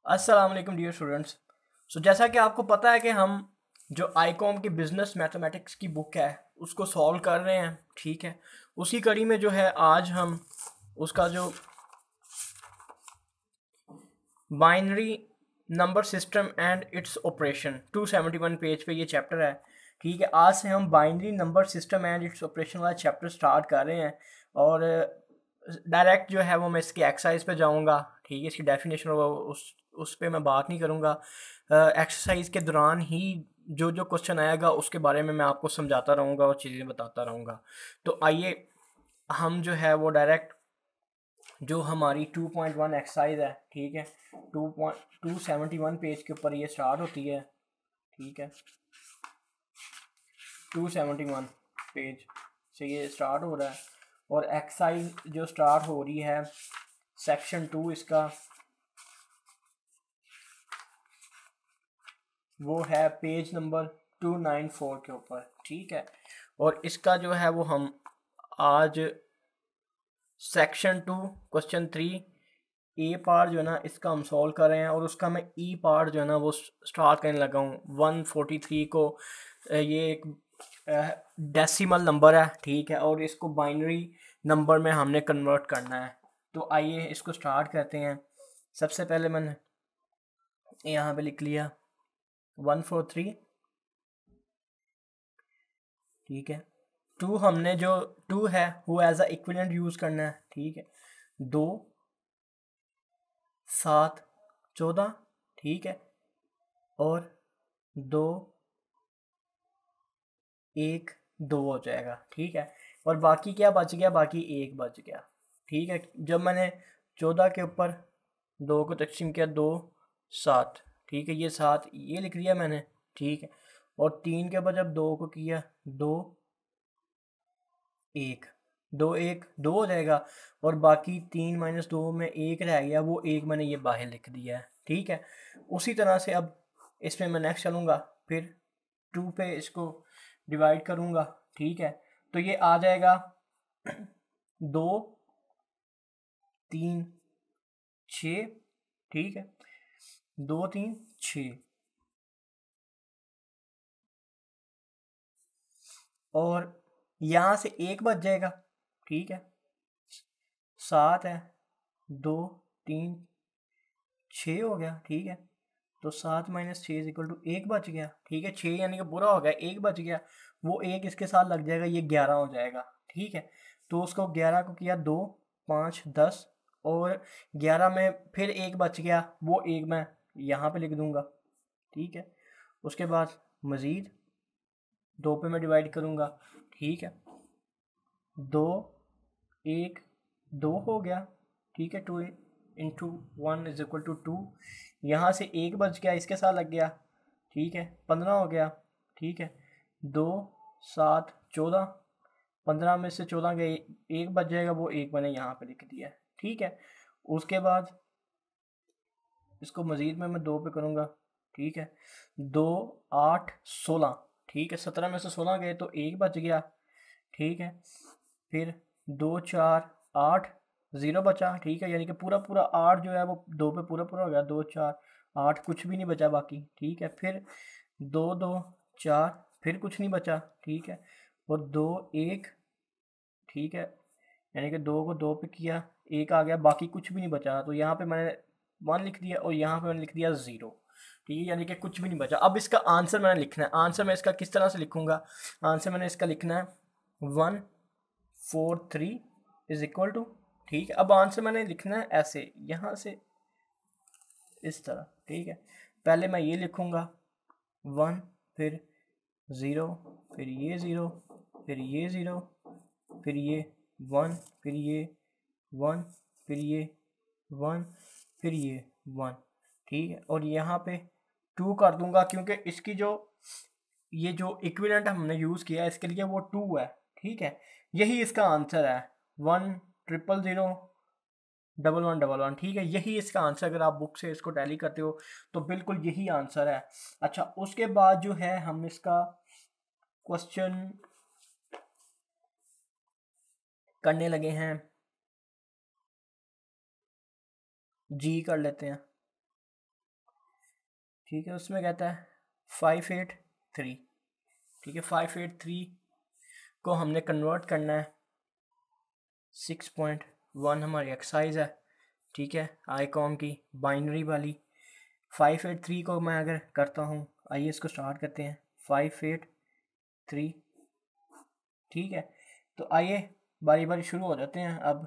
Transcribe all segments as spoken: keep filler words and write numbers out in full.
अस्सलाम वालेकुम dear students. सो जैसा कि आपको पता है कि हम जो आईकॉम की बिजनेस मैथमेटिक्स की बुक है उसको सॉल्व कर रहे हैं। ठीक है, उसी कड़ी में जो है आज हम उसका जो binary number system and its operation two seventy one page पे ये चैप्टर है। ठीक है, आज से हम binary number system and its operation वाला चैप्टर स्टार्ट कर रहे हैं और डायरेक्ट जो है वो मैं इसकी एक्सरसाइज पे जाऊंगा। ठीक है, इसकी डेफिनेशन होगा उस उस पर मैं बात नहीं करूंगा। एक्सरसाइज के दौरान ही जो जो क्वेश्चन आएगा उसके बारे में मैं आपको समझाता रहूँगा और चीज़ें बताता रहूँगा। तो आइए हम जो है वो डायरेक्ट जो हमारी टू पॉइंट वन एक्सरसाइज है, ठीक है, two point two seventy one page के ऊपर ये स्टार्ट होती है। ठीक है, टू सेवेंटी वन पेज से ये स्टार्ट हो रहा है और एक्सरसाइज जो स्टार्ट हो रही है सेक्शन टू इसका वो है page number two nine four के ऊपर। ठीक है, और इसका जो है वो हम आज section two question three A part जो है ना इसका हम सॉल्व कर रहे हैं और उसका मैं ई पार्ट जो है ना वो स्टार्ट करने लगा हूँ। वन फोर्टी थ्री को ये एक डेसिमल नंबर है, ठीक है, और इसको बाइनरी नंबर में हमने कन्वर्ट करना है। तो आइए इसको स्टार्ट करते हैं। सबसे पहले मैंने यहाँ पे लिख लिया वन फोर थ्री। ठीक है, टू हमने जो टू है वो एज अ इक्विवेलेंट यूज करना है। ठीक है, दो सात चौदह, ठीक है, और दो एक दो हो जाएगा। ठीक है, और बाकी क्या बच गया? बाकी एक बच गया। ठीक है, जब मैंने चौदह के ऊपर दो को तकसीम किया, दो सात, ठीक है, ये सात ये लिख दिया मैंने। ठीक है, और तीन के ऊपर जब दो को किया, दो एक, दो एक दो हो जाएगा, और बाकी तीन माइनस दो में एक रह गया, वो एक मैंने ये बाहर लिख दिया है। ठीक है, उसी तरह से अब इसमें मैं नेक्स्ट चलूँगा, फिर टू पे इसको डिवाइड करूँगा। ठीक है, तो ये आ जाएगा दो तीन छ। ठीक है, दो तीन छ, और यहाँ से एक बच जाएगा। ठीक है, सात है, दो तीन छ हो गया। ठीक है, तो सात माइनस छः इज इक्वल टू एक बच गया। ठीक है, छः यानी कि पूरा हो गया, एक बच गया, वो एक इसके साथ लग जाएगा, ये ग्यारह हो जाएगा। ठीक है, तो उसको ग्यारह को किया, दो पाँच दस, और ग्यारह में फिर एक बच गया, वो एक मैं यहाँ पे लिख दूंगा। ठीक है, उसके बाद मज़ीद दो पे मैं डिवाइड करूँगा। ठीक है, दो एक दो हो गया। ठीक है, two into one is equal to two, यहाँ से एक बच गया, इसके साथ लग गया। ठीक है, पंद्रह हो गया। ठीक है, दो सात चौदह, पंद्रह में से चौदह गए, एक बच जाएगा, वो एक मैंने यहाँ पे लिख दिया। ठीक है, उसके बाद इसको मज़ीद में मैं दो पे करूँगा। ठीक है, दो आठ सोलह, ठीक है, सत्रह में से सोलह गए तो एक बच गया। ठीक है, फिर दो चार आठ, ज़ीरो बचा। ठीक है, यानी कि पूरा पूरा आठ जो है वो दो पे पूरा पूरा हो गया, दो चार आठ, कुछ भी नहीं बचा बाकी। ठीक है, फिर दो दो चार, फिर कुछ नहीं बचा। ठीक है, और दो एक, ठीक है, यानी कि दो को दो पे किया, एक आ गया, बाकी कुछ भी नहीं बचा। तो यहाँ पे मैंने वन लिख दिया और यहाँ पे मैंने लिख दिया ज़ीरो। ठीक है, यानी कि कुछ भी नहीं बचा। अब इसका आंसर मैंने लिखना है। आंसर मैं इसका किस तरह से लिखूँगा? आंसर मैंने इसका लिखना है one four three is equal to, ठीक है, अब आंसर मैंने लिखना है ऐसे, यहाँ से इस तरह। ठीक है, पहले मैं ये लिखूँगा वन, फिर ज़ीरो, फिर ये ज़ीरो, फिर ये ज़ीरो, फिर ये वन, फिर ये वन, फिर ये वन, फिर ये वन। ठीक है, और यहाँ पे टू कर दूंगा क्योंकि इसकी जो ये जो इक्विवेलेंट हमने यूज़ किया है इसके लिए वो टू है। ठीक है, यही इसका आंसर है, one triple zero double one double one. ठीक है, यही इसका आंसर, अगर आप बुक से इसको टैली करते हो तो बिल्कुल यही आंसर है। अच्छा, उसके बाद जो है हम इसका क्वेश्चन करने लगे हैं, जी कर लेते हैं। ठीक है, उसमें कहता है फाइव एट थ्री। ठीक है, फाइव एट थ्री को हमने कन्वर्ट करना है, सिक्स पॉइंट वन हमारी एक्सरसाइज है। ठीक है, आई कॉम की बाइनरी वाली। फाइव एट थ्री को मैं अगर करता हूँ, आइए इसको स्टार्ट करते हैं, फाइव एट थ्री। ठीक है, तो आइए बारी बारी शुरू हो जाते हैं अब।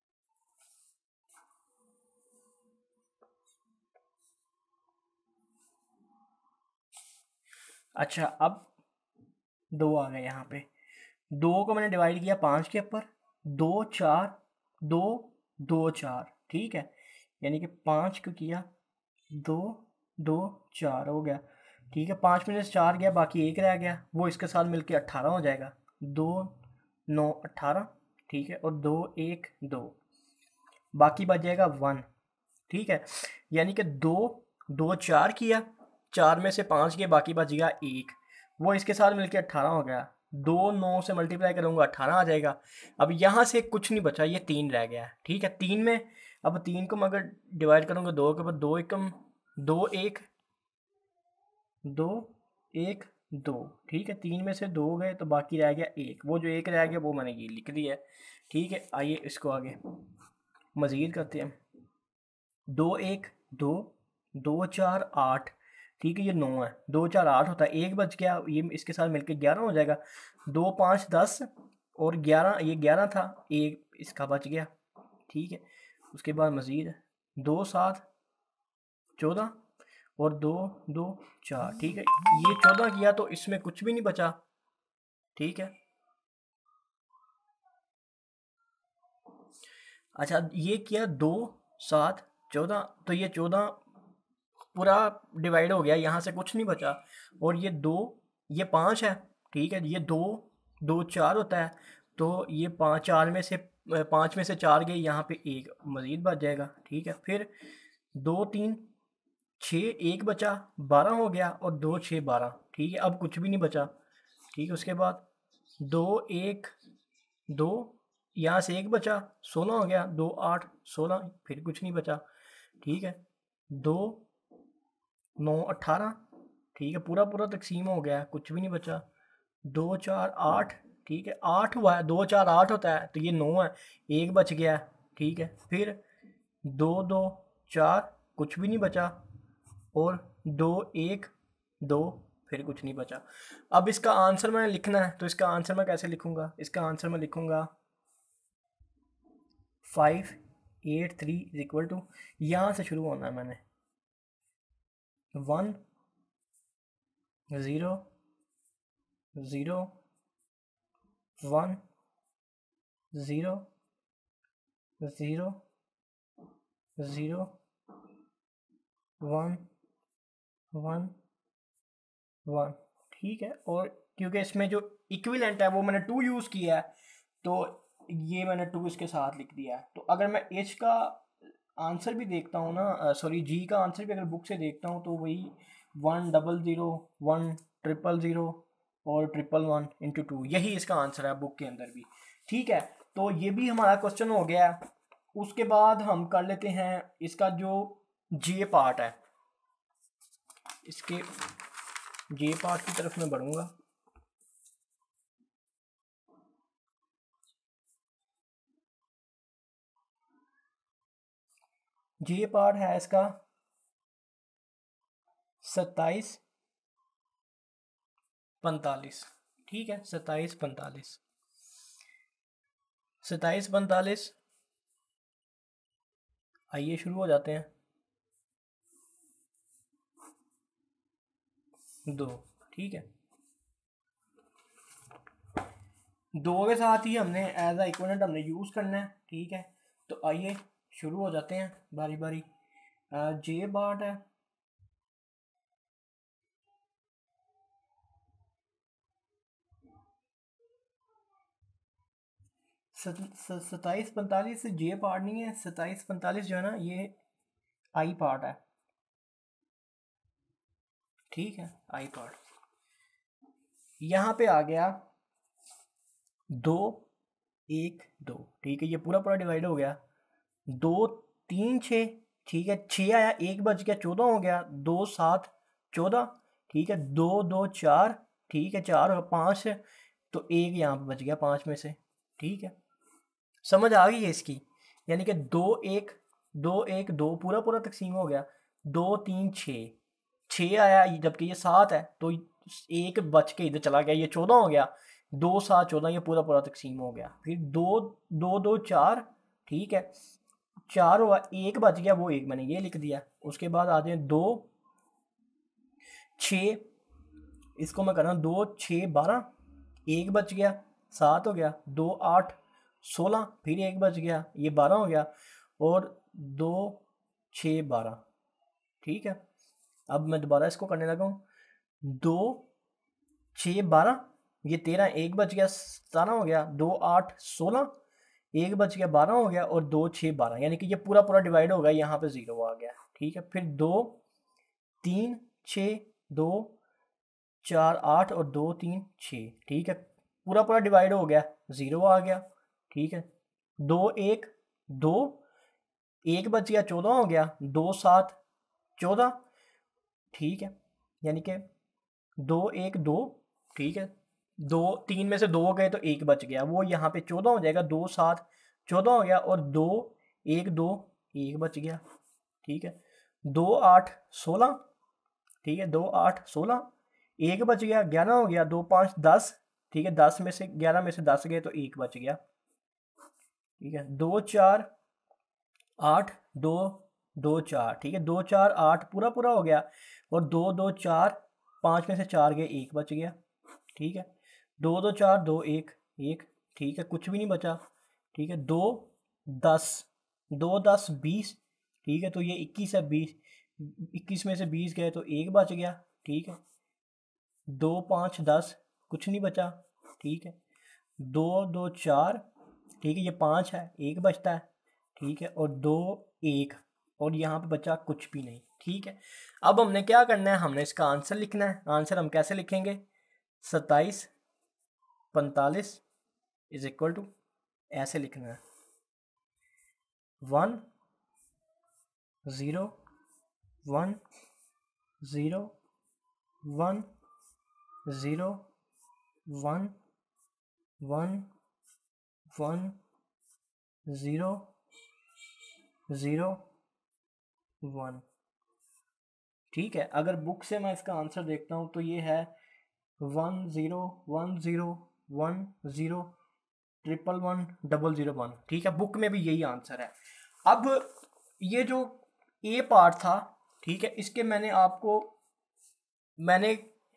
अच्छा, अब दो आ गए यहाँ पे। दो को मैंने डिवाइड किया पाँच के ऊपर, दो चार दो दो चार। ठीक है, यानी कि पाँच को किया, दो दो चार हो गया। ठीक है, पाँच में से चार गया, बाकी एक रह गया, वो इसके साथ मिलके अट्ठारह हो जाएगा। दो नौ अट्ठारह। ठीक है, और दो एक दो, बाकी बच जाएगा वन। ठीक है, यानी कि दो दो चार किया, चार में से पाँच गया, बाकी बच गया एक, वो इसके साथ मिलके अट्ठारह हो गया। दो नौ से मल्टीप्लाई करूँगा, अट्ठारह आ जाएगा। अब यहाँ से कुछ नहीं बचा, ये तीन रह गया है। ठीक है, तीन में अब तीन को मैं अगर डिवाइड करूँगा दो के ऊपर, दो एकम दो एक दो एक दो। ठीक है, तीन में से दो गए तो बाकी रह गया एक, वो जो एक रह गया वो मैंने ये लिख दिया है। ठीक है, आइए इसको आगे मज़ीद करते हैं। दो एक दो, दो चार आठ। ठीक है, ये नौ है, दो चार आठ होता है, एक बच गया, ये इसके साथ मिलकर ग्यारह हो जाएगा। दो पाँच दस और ग्यारह, ये ग्यारह था, एक इसका बच गया। ठीक है, उसके बाद मज़ीद दो सात चौदह और दो दो चार। ठीक है, ये चौदह किया तो इसमें कुछ भी नहीं बचा। ठीक है, अच्छा ये किया दो सात चौदह, तो ये चौदह पूरा डिवाइड हो गया, यहाँ से कुछ नहीं बचा। और ये दो, ये पाँच है। ठीक है, ये दो दो चार होता है, तो ये पाँच, चार में से पाँच में से चार गए, यहाँ पे एक मज़ीद बच जाएगा। ठीक है, फिर दो तीन छः, एक बचा, बारह हो गया, और दो छः बारह। ठीक है, अब कुछ भी नहीं बचा। ठीक है, उसके बाद दो एक दो, यहाँ से एक बचा, सोलह हो गया, दो आठ सोलह, फिर कुछ नहीं बचा। ठीक है, दो नौ अट्ठारह। ठीक है, पूरा पूरा तकसीम हो गया, कुछ भी नहीं बचा। दो चार आठ। ठीक है, आठ हुआ है, दो चार आठ होता है, तो ये नौ है, एक बच गया है। ठीक है, फिर दो दो चार, कुछ भी नहीं बचा, और दो एक दो, फिर कुछ नहीं बचा। अब इसका आंसर मैंने लिखना है, तो इसका आंसर मैं कैसे लिखूंगा? इसका आंसर मैं लिखूंगा five eight three is equal to, यहाँ से शुरू होना है मैंने, one zero zero one zero zero zero one one one. ठीक है, और क्योंकि इसमें जो इक्विवेलेंट है वो मैंने टू यूज़ किया है, तो ये मैंने टू इसके साथ लिख दिया है। तो अगर मैं एच का आंसर भी देखता हूँ ना, सॉरी जी का आंसर भी अगर बुक से देखता हूँ, तो वही one double zero one triple zero और ट्रिपल वन इंटू टू, यही इसका आंसर है बुक के अंदर भी। ठीक है, तो ये भी हमारा क्वेश्चन हो गया है। उसके बाद हम कर लेते हैं इसका जो जे पार्ट है, इसके जे पार्ट की तरफ मैं बढ़ूंगा। जे पार्ट है इसका सत्ताईस पैंतालीस। ठीक है, सत्ताईस पैंतालीस सत्ताईस पैंतालीस। आइए शुरू हो जाते हैं। दो, ठीक है, दो के साथ ही हमने एज अ इक्विवेलेंट हमने यूज़ करना है। ठीक है, तो आइए शुरू हो जाते हैं बारी बारी। जे पार्ट है सत्ताईस पैंतालीस, जे पार्ट नहीं है, सत्ताईस पैंतालीस जो है ना, ये आई पार्ट है। ठीक है, आई पार्ट यहाँ पे आ गया दो एक दो। ठीक है, ये पूरा पूरा डिवाइड हो गया, दो तीन छः। ठीक है, छः आया, एक बच गया, चौदह हो गया, दो सात चौदह, ठीक है। दो दो चार, ठीक है, चार और पाँच है तो एक यहाँ पे बच गया पाँच में से, ठीक है। समझ आ गई है इसकी, यानी कि दो एक दो एक दो पूरा पूरा तकसीम हो गया, दो तीन छः, छः आया, जबकि ये सात है तो एक बच के इधर चला गया, ये चौदह हो गया, दो सात चौदह, ये पूरा पूरा तकसीम हो गया। फिर दो दो दो चार, ठीक है, चार हुआ, एक बच गया, वो एक मैंने ये लिख दिया। उसके बाद आते हैं दो छः, इसको मैं कर रहा हूँ दो छः बारह, एक बच गया, सात हो गया, दो आठ सोलह, फिर एक बच गया, ये बारह हो गया, और दो छः बारह, ठीक है। अब मैं दोबारा इसको करने लगा हूँ, दो छः बारह, ये तेरह, एक बच गया, सतारह हो गया, दो आठ सोलह, एक बच गया, बारह हो गया, और दो छः बारह, यानी कि ये पूरा पूरा डिवाइड होगा, यहाँ पे ज़ीरो आ गया, ठीक है। फिर दो तीन छः, दो चार आठ, और दो तीन छः, ठीक है, पूरा पूरा डिवाइड हो गया, ज़ीरो आ गया, ठीक है। दो एक दो, एक बच गया, चौदह हो गया, दो सात चौदह, ठीक है, यानी कि दो एक दो, ठीक है, दो तीन में से दो गए तो एक बच गया, वो यहाँ पे चौदह हो जाएगा, दो सात चौदह हो गया, और दो एक दो, एक बच गया, ठीक है। दो आठ सोलह, ठीक है, दो आठ सोलह, एक बच गया, ग्यारह हो गया, दो पाँच दस, ठीक है, दस में से ग्यारह में से दस गए तो एक बच गया, ठीक है। दो चार आठ, दो दो चार, ठीक है, दो चार आठ पूरा पूरा हो गया, और दो दो चार, पाँच में से चार गए, एक बच गया, ठीक है। दो दो चार, दो एक एक, ठीक है, कुछ भी नहीं बचा, ठीक है। दो दस, दो दस बीस, ठीक है, तो ये इक्कीस है, बीस, इक्कीस में से बीस गए तो एक बच गया, ठीक है। दो पाँच दस, कुछ नहीं बचा, ठीक है। दो दो चार, ठीक है, ये पाँच है, एक बचता है, ठीक है, और दो एक, और यहाँ पे बचा कुछ भी नहीं, ठीक है। अब हमने क्या करना है, हमने इसका आंसर लिखना है। आंसर हम कैसे लिखेंगे, सत्ताईस पैंतालीस इज इक्वल टू, ऐसे लिखना है, one zero one zero one zero one one one zero zero one, ठीक है। अगर बुक से मैं इसका आंसर देखता हूँ तो ये है one zero one zero one zero triple one double zero one, ठीक है, बुक में भी यही आंसर है। अब ये जो ए पार्ट था, ठीक है, इसके मैंने आपको मैंने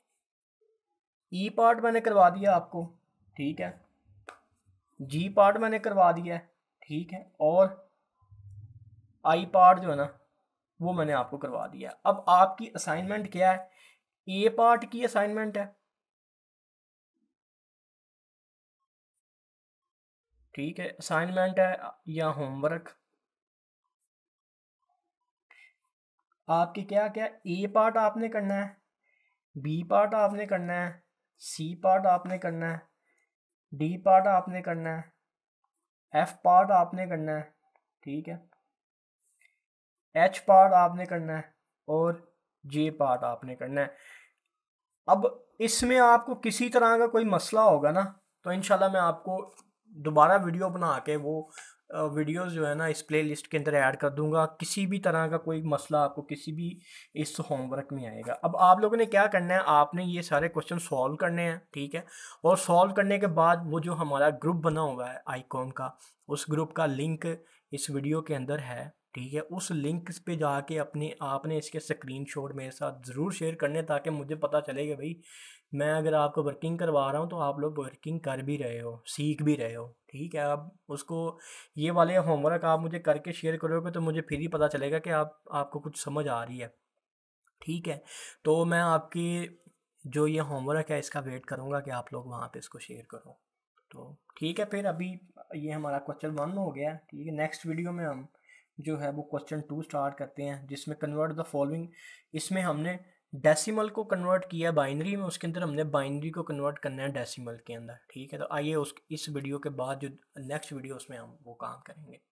ई पार्ट मैंने करवा दिया आपको, ठीक है, जी पार्ट मैंने करवा दिया है, ठीक है, और आई पार्ट जो है ना वो मैंने आपको करवा दिया। अब आपकी असाइनमेंट क्या है, ए पार्ट की असाइनमेंट है, ठीक है, असाइनमेंट है या होमवर्क, आपकी क्या क्या, ए पार्ट आपने करना है, बी पार्ट आपने करना है, सी पार्ट आपने करना है, डी पार्ट आपने करना है, एफ पार्ट आपने करना है, ठीक है, एच पार्ट आपने करना है, और जे पार्ट आपने करना है। अब इसमें आपको किसी तरह का कोई मसला होगा ना तो इंशाल्लाह मैं आपको दोबारा वीडियो बना के वो वीडियोस जो है ना इस प्ले लिस्ट के अंदर ऐड कर दूंगा। किसी भी तरह का कोई मसला आपको किसी भी इस होमवर्क में आएगा। अब आप लोगों ने क्या करना है, आपने ये सारे क्वेश्चन सॉल्व करने हैं, ठीक है, और सॉल्व करने के बाद वो जो हमारा ग्रुप बना हुआ है आईकॉन का, उस ग्रुप का लिंक इस वीडियो के अंदर है, ठीक है, उस लिंक पे जाके अपने आपने इसके स्क्रीनशॉट मेरे साथ ज़रूर शेयर करने ताकि मुझे पता चले कि भाई मैं अगर आपको वर्किंग करवा रहा हूँ तो आप लोग वर्किंग कर भी रहे हो, सीख भी रहे हो, ठीक है। अब उसको ये वाले होमवर्क आप मुझे करके शेयर करोगे तो मुझे फिर ही पता चलेगा कि आप आपको कुछ समझ आ रही है, ठीक है। तो मैं आपकी जो ये होमवर्क है इसका वेट करूँगा कि आप लोग वहाँ पे इसको शेयर करो। तो ठीक है, फिर अभी ये हमारा क्वेश्चन वन हो गया, ठीक है। नेक्स्ट वीडियो में हम जो है वो क्वेश्चन टू स्टार्ट करते हैं जिसमें कन्वर्ट द फॉलोइंग, इसमें हमने डेसिमल को कन्वर्ट किया बाइनरी में, उसके अंदर हमने बाइनरी को कन्वर्ट करना है डेसिमल के अंदर, ठीक है। तो आइए उस इस वीडियो के बाद जो नेक्स्ट वीडियो उसमें हम वो काम करेंगे।